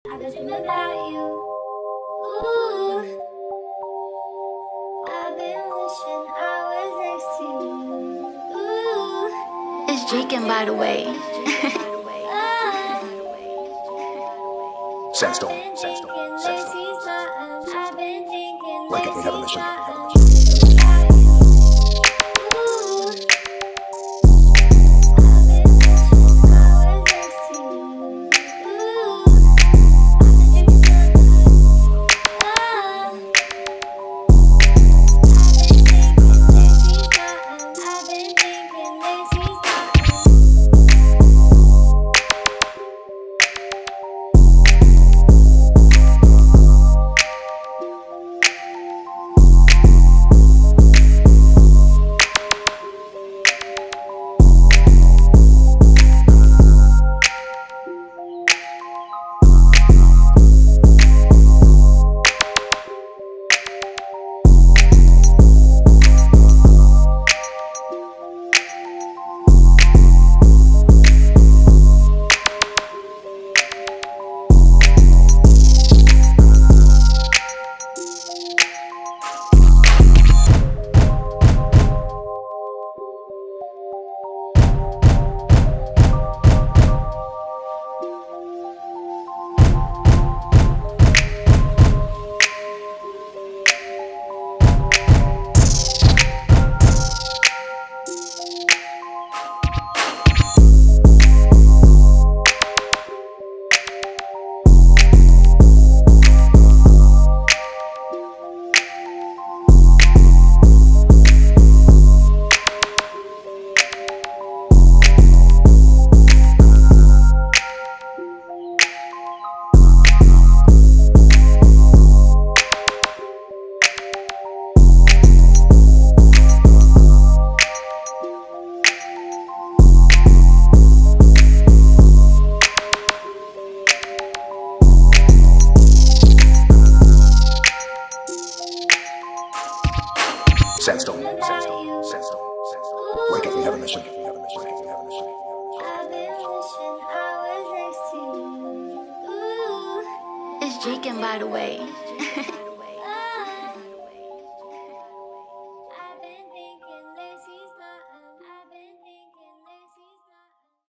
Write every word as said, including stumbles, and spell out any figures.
I could dream about you. Ooh, I've been wishing I was next to you. Ooh, it's Jakin, by the way. Sandstone, sandstone, sandstone. Wake up, we have a mission. Sandstone, sandstone, sandstone, sandstone. Wake up, we have a mission. We have a mission. We have a mission. I've been wishing I was next to you. Ooh, it's Jakin, by the way.